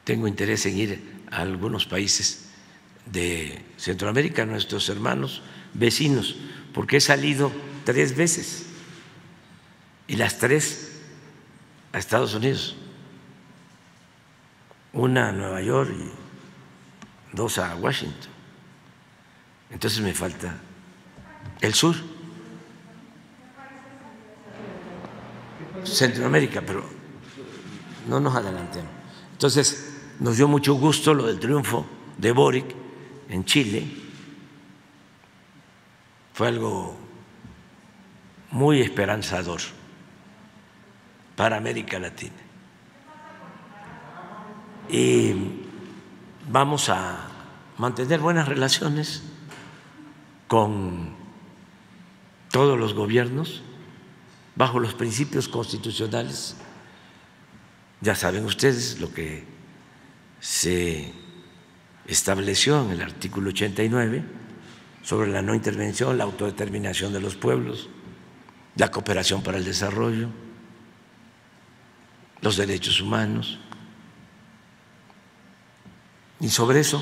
tengo interés en ir a algunos países de Centroamérica, nuestros hermanos vecinos, porque he salido 3 veces y las 3 a Estados Unidos, una a Nueva York y 2 a Washington. Entonces me falta el sur, Centroamérica, pero no nos adelantemos. Entonces nos dio mucho gusto lo del triunfo de Boric en Chile, fue algo muy esperanzador para América Latina. Y vamos a mantener buenas relaciones con todos los gobiernos bajo los principios constitucionales. Ya saben ustedes lo que se estableció en el artículo 89 sobre la no intervención, la autodeterminación de los pueblos, la cooperación para el desarrollo, los derechos humanos. Y sobre eso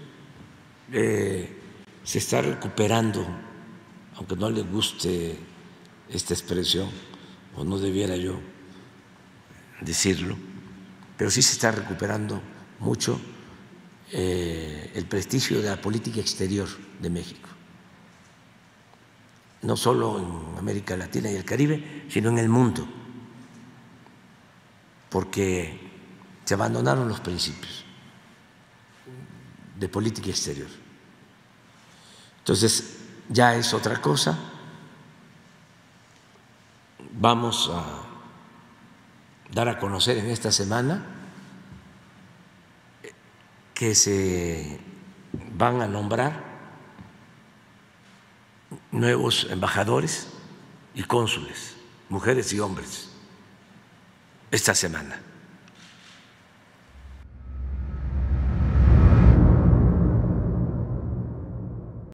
se está recuperando, aunque no le guste esta expresión, o no debiera yo decirlo, pero sí se está recuperando mucho el prestigio de la política exterior de México, no solo en América Latina y el Caribe, sino en el mundo, porque se abandonaron los principios de política exterior. Entonces ya es otra cosa. Vamos a dar a conocer en esta semana que se van a nombrar nuevos embajadores y cónsules, mujeres y hombres, esta semana.